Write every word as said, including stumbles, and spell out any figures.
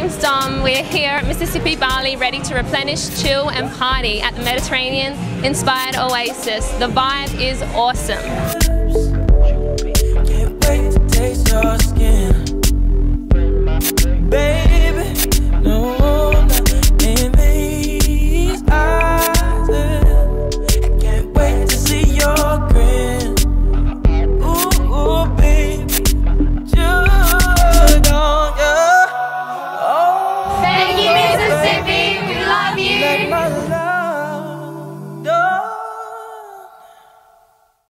announced, um, we're here at Mrs Sippy, Bali, ready to replenish, chill and party at the Mediterranean-inspired oasis. The vibe is awesome.